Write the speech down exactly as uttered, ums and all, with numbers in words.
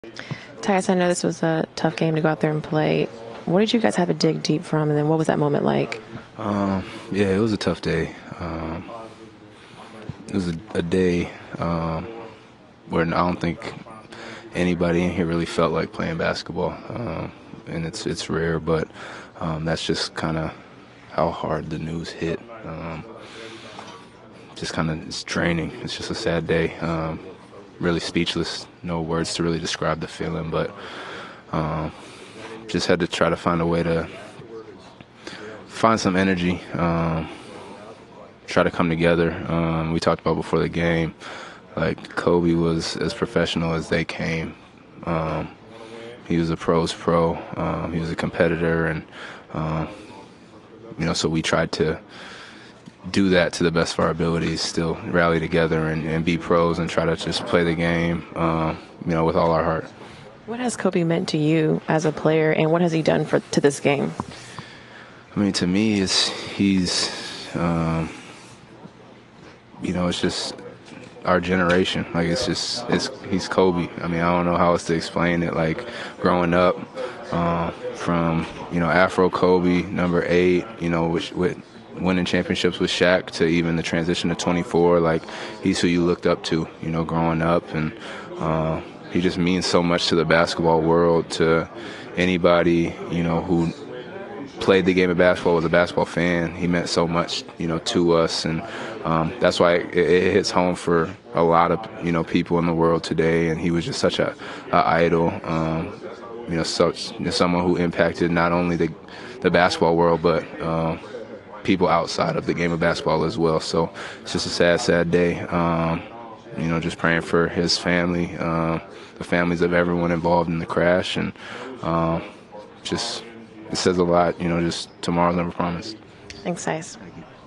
Tyus, I know this was a tough game to go out there and play. What did you guys have to dig deep from, and then what was that moment like? Um, yeah, it was a tough day. Um, it was a, a day um, where I don't think anybody in here really felt like playing basketball, um, and it's it's rare, but um, that's just kind of how hard the news hit. Um, just kind of it's draining. It's just a sad day. Um, really speechless. No words to really describe the feeling, but um, just had to try to find a way to find some energy, um, try to come together. Um, we talked about before the game, like Kobe was as professional as they came. Um, he was a pro's pro. Um, he was a competitor, and um, you know, so we tried to do that to the best of our abilities. Still rally together and, and be pros, and try to just play the game, um, you know, with all our heart. What has Kobe meant to you as a player, and what has he done for to this game? I mean, to me, it's he's, um, you know, it's just our generation. Like, it's just, it's he's Kobe. I mean, I don't know how else to explain it. Like, growing up uh, from, you know, Afro Kobe, number eight, you know, with, with winning championships with Shaq, to even the transition to twenty-four. Like, he's who you looked up to, you know, growing up. And uh, he just means so much to the basketball world, to anybody, you know, who played the game of basketball, was a basketball fan. He meant so much, you know, to us, and um, that's why it, it hits home for a lot of, you know, people in the world today. And he was just such a, a idol, um, you know, such you know, someone who impacted not only the the basketball world, but um, people outside of the game of basketball as well. So it's just a sad, sad day. Um, you know, just praying for his family, uh, the families of everyone involved in the crash, and uh, just. It says a lot, you know, just tomorrow's never promised. Thanks, Tyus. Thank you.